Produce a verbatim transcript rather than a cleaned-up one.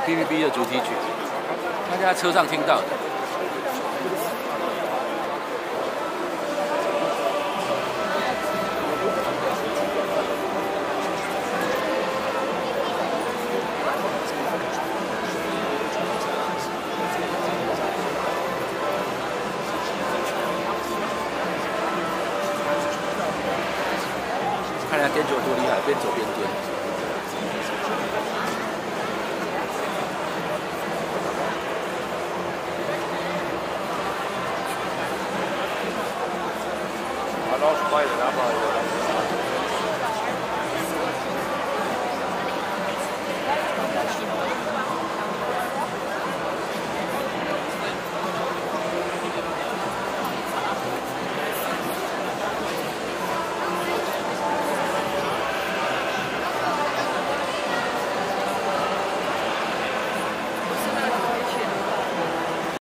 P V B 的主题曲，大家在车上听到的。看人家颠球多厉害，边走边颠。 I lost weight and I'm like,